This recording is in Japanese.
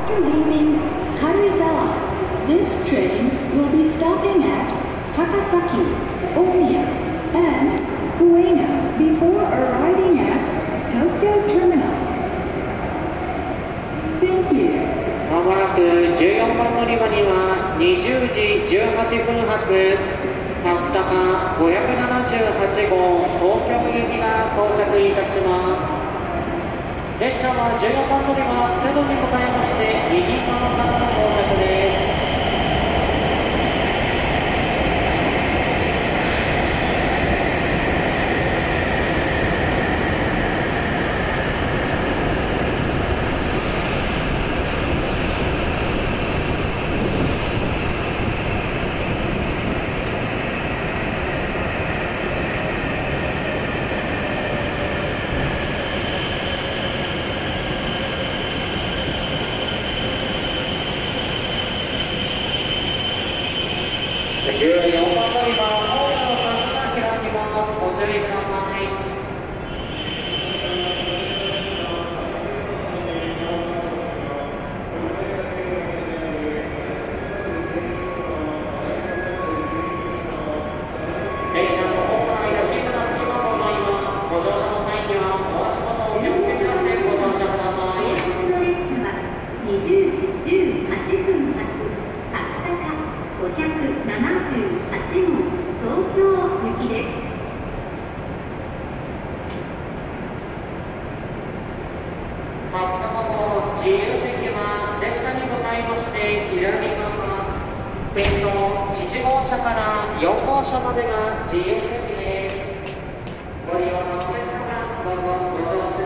After leaving Karuizawa, this train will be stopping at Takasaki, Omiya, and Ueno before arriving at Tokyo Terminal. Thank you. まもなく14番乗り場には20時18分発白鷹578号東京行きが到着いたします。列車は14番乗り場セドに向かいまして右側からの到着です。14番乗り場、ホームの柵が開きます。ご注意ください。列車のホーム内で小さな隙間がございます。ご乗車の際にはお足元をお気をつけください。ご乗車ください。 この列車は20時18分発白鷹578号東京行きです。 白鷹号自由席は列車に向かいまして左側先頭1号車から4号車までが自由席です。ご利用のお客様どうぞご乗車